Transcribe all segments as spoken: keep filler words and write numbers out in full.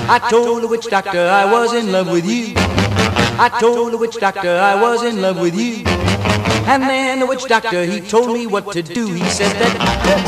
I told the witch doctor I was in love with you. I told the witch doctor I was in love with you. And then the witch doctor, he told me what to do. He said that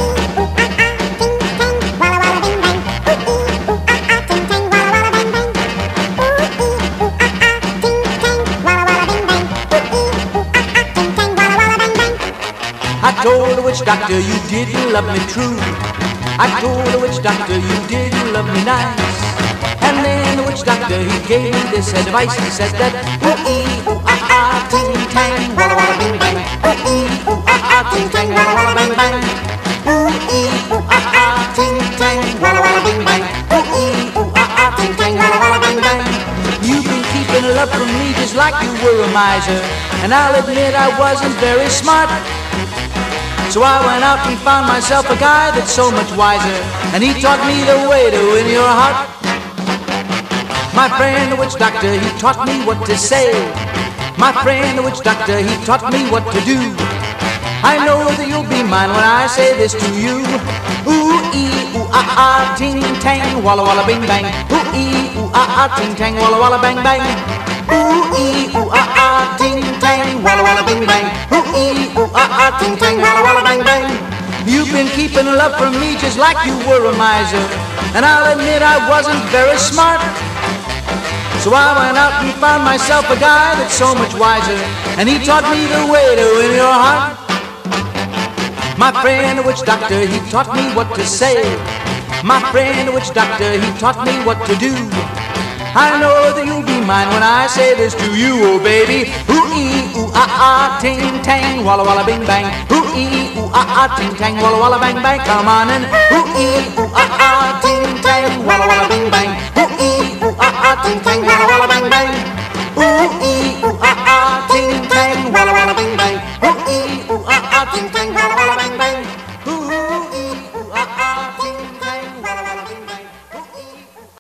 I told the witch doctor you didn't love me true. I told the witch doctor you didn't love me nice. And then the witch doctor, he gave me this advice. He said that ooh-ee, ooh-ah-ah, ting-tang, walla-walla bing-bang. Ooh-ee, ooh-ah-ah, ting-tang, walla-walla bang-bang. Ooh-ee, ooh-ah-ah, ting-tang, walla-walla bing-bang. Ooh-ee, ooh-ah-ah, ting-tang, walla-walla bang-bang. You've been keeping love from me just like you were a miser. And I'll admit I wasn't very smart. So I went out and found myself a guy that's so much wiser. And he taught me the way to win your heart. My friend the witch doctor, he taught me what to say. My friend the witch doctor, he taught me what to do. I know that you'll be mine when I say this to you. Ooh-ee, ooh-ah-ah, ting-tang, walla-walla bing-bang. Ooh-ee, ooh-ah-ah, ting-tang, walla-walla bang-bang. Ooh-ee, ooh-ah-ah, ting-tang, walla-walla bing-bang. Ooh-ee, ooh-ah-ah, ting-tang, walla-walla bang-bang. You've been keeping love from me just like you were a miser. And I'll admit I wasn't very smart. So I went out and found myself a guy that's so much wiser. And he taught me the way to win your heart. My friend the witch doctor, he taught me what to say. My friend the witch doctor, he taught me what to do. I know that you'll be mine when I say this to you, oh baby. Ooh-ee, ooh-ah-ah, ting-tang, walla-walla bing-bang. Ooh-ee, ooh-ah-ah, ting-tang, walla-walla bang-bang. Come on and ooh-ee, ooh-ah-ah, ting-tang, walla-walla bing-bang.